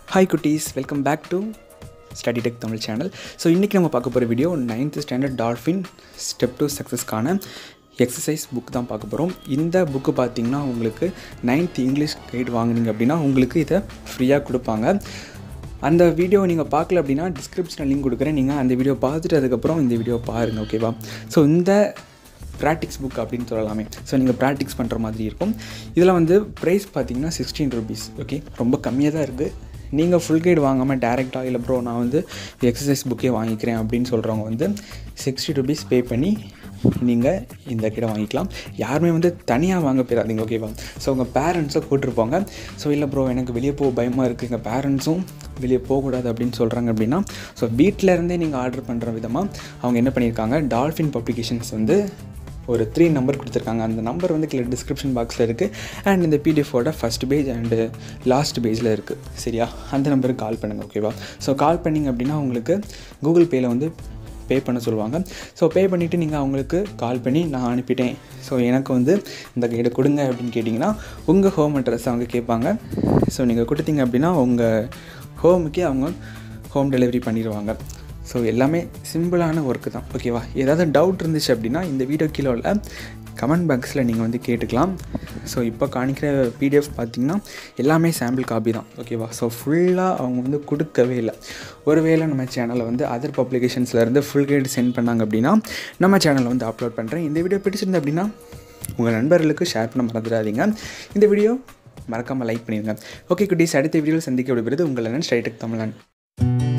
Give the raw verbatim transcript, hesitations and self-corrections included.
Hi Kutis, welcome back to Study Tech Tamil channel. So இன்னைக்கு நம்ம பார்க்க போற video ninth Standard Dolphin Step to Success கான exercise book தான் பார்க்க போறோம். இந்த புக் பாத்தீங்கன்னா உங்களுக்கு ninth இங்கிலீஷ் கைட் வாங்குனீங்க அப்படினா உங்களுக்கு இத ஃப்ரீயா கொடுப்பாங்க. அந்த வீடியோ நீங்க பார்க்கல அப்படினா டிஸ்கிரிப்ஷன்ல லிங்க் கொடுக்கிறேன். நீங்க அந்த வீடியோ பார்த்துட்டு அதுக்கு அப்புறம் இந்த வீடியோ பாருங்க, ஓகேவா? சோ இந்த practice book அப்படினு சொல்லலாமே. சோ நீங்க practice பண்ற மாதிரி இருக்கும். இதல வந்து பிரைஸ் பாத்தீங்கன்னா sixteen rupees. ஓகே, ரொம்ப கம்மியா தான் இருக்கு. நீங்க ஃபுல் கைட் வாங்காம டைரக்ட்டா இல்ல ப்ரோ நான் வந்து எக்ஸசைஸ் புக்கே வாங்கிக்கிறேன் அப்படினு சொல்றவங்க வந்து sixty rupees பே பண்ணி நீங்க இந்த கைட வாங்கிக்கலாம். யாருமே வந்து தனியா வாங்க போறாதீங்க, ஓகேவா? சோ உங்க பேரண்ட்ஸை கூட்டிருப்பாங்க. சோ இல்ல ப்ரோ எனக்கு வெளிய போக பயமா இருக்கு, எங்க பேரண்ட்ஸும் வெளிய போக கூடாது அப்படினு சொல்றாங்க அப்படினா சோ வீட்ல இருந்தே நீங்க ஆர்டர் பண்ற விதமா அவங்க என்ன பண்ணிருக்காங்க, டால்ஃபின் பப்ளிகேஷன்ஸ் வந்து ஒரு three நம்பர் கொடுத்திருக்காங்க. அந்த நம்பர் வந்து கீழ டிஸ்கிரிப்ஷன் பாக்ஸ்ல இருக்கு. அண்ட் இந்த P D F ஓட ஃபர்ஸ்ட் பேஜ் அண்ட் லாஸ்ட் பேஜ்ல இருக்கு. சரியா? அந்த நம்பருக்கு கால் பண்ணுங்க, ஓகேவா? சோ கால் பண்ணீங்க அப்படினா உங்களுக்கு Google Payல வந்து பே பண்ண சொல்லுவாங்க. ஸோ பே பண்ணிவிட்டு நீங்கள் அவங்களுக்கு கால் பண்ணி நான் அனுப்பிட்டேன், ஸோ எனக்கு வந்து இந்த கைடை கொடுங்க அப்படின்னு கேட்டிங்கன்னா உங்கள் ஹோம் அட்ரஸ் அவங்க கேட்பாங்க. ஸோ நீங்கள் கொடுத்தீங்க அப்படின்னா உங்கள் ஹோமுக்கே அவங்க ஹோம் டெலிவரி பண்ணிடுவாங்க. ஸோ எல்லாமே சிம்பிளான ஒர்க்கு தான், ஓகேவா? ஏதாவது டவுட் இருந்துச்சு அப்படின்னா இந்த வீடியோ கீழே உள்ள கமெண்ட் பாக்ஸில் நீங்கள் வந்து கேட்டுக்கலாம். ஸோ இப்போ காணிக்கிற பிடிஎஃப் பார்த்திங்கன்னா எல்லாமே சாம்பிள் காப்பி தான், ஓகேவா? ஸோ ஃபுல்லாக அவங்க வந்து கொடுக்கவே இல்லை. ஒருவேளை நம்ம சேனலில் வந்து அதர் பப்ளிகேஷன்ஸ்லேருந்து ஃபுல் கைடு சென்ட் பண்ணாங்க அப்படின்னா நம்ம சேனலில் வந்து அப்லோட் பண்ணுறேன். இந்த வீடியோ பிடிச்சிருந்து அப்படின்னா உங்கள் நண்பர்களுக்கு ஷேர் பண்ண மறந்துடாதீங்க. இந்த வீடியோ மறக்காமல் லைக் பண்ணிடுங்க. ஓகே குட்டீஸ், அடுத்த வீடியோவில் சந்திக்க விடுகிறது உங்கள் ஸ்டடி டெக் தமிழன்.